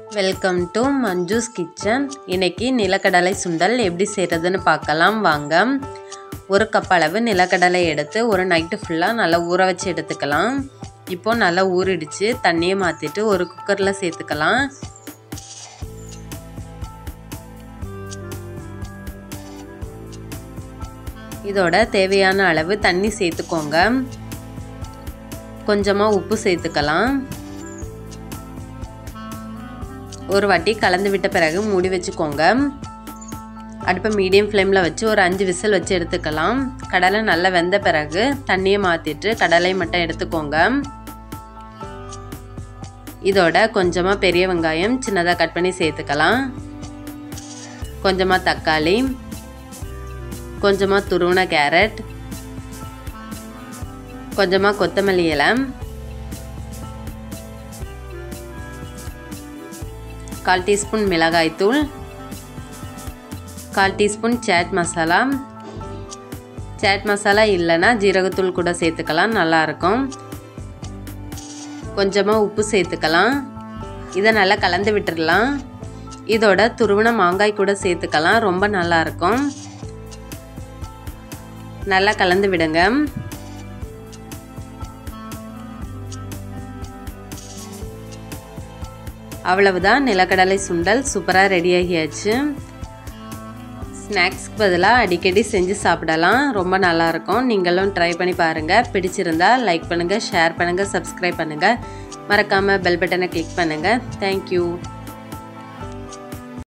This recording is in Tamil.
Welcome to Manju's kitchen. இன்னைக்கு நிலக்கடலை சுண்டல் எப்படி செய்கிறதுன்னு பார்க்கலாம் வாங்க. ஒரு கப் அளவு நிலக்கடலை எடுத்து ஒரு நைட்டு ஃபுல்லாக நல்லா ஊற வச்சு எடுத்துக்கலாம். இப்போது நல்லா ஊறிடுச்சு. தண்ணியை மாற்றிட்டு ஒரு குக்கரில் சேர்த்துக்கலாம். இதோட தேவையான அளவு தண்ணி சேர்த்துக்கோங்க. கொஞ்சமாக உப்பு சேர்த்துக்கலாம். ஒரு வாட்டி கலந்து விட்ட பிறகு மூடி வச்சுக்கோங்க. அடுப்பை மீடியம் ஃப்ளேமில் வச்சு ஒரு 5 விசில் வச்சு எடுத்துக்கலாம். கடலை நல்லா வெந்த பிறகு தண்ணியை மாற்றிட்டு கடலை மட்டும் எடுத்துக்கோங்க. இதோட கொஞ்சமாக பெரிய வெங்காயம் சின்னதாக கட் பண்ணி சேர்த்துக்கலாம். கொஞ்சமாக தக்காளி, கொஞ்சமாக துருவின கேரட், கொஞ்சமாக கொத்தமல்லி இலை, 1/4 டீஸ்பூன் மிளகாய்த்தூள், 1/4 டீஸ்பூன் சாட் மசாலா. சாட் மசாலா இல்லைன்னா ஜீரகத்தூள் கூட சேர்த்துக்கலாம், நல்லாயிருக்கும். கொஞ்சமாக உப்பு சேர்த்துக்கலாம். இதை நல்லா கலந்து விட்டுடலாம். இதோட துருவின மாங்காய் கூட சேர்த்துக்கலாம், ரொம்ப நல்லாயிருக்கும். நல்லா கலந்து விடுங்க. அவ்வளவுதான், நிலக்கடலை சுண்டல் சூப்பராக ரெடி ஆகியாச்சு. ஸ்நாக்ஸ்க்கு பதிலாக அடிக்கடி செஞ்சு சாப்பிடலாம், ரொம்ப நல்லாயிருக்கும். நீங்களும் ட்ரை பண்ணி பாருங்கள். பிடிச்சிருந்தா லைக் பண்ணுங்கள், ஷேர் பண்ணுங்கள், சப்ஸ்கிரைப் பண்ணுங்கள். மறக்காமல் பெல் பட்டனை கிளிக் பண்ணுங்கள். தேங்க்யூ.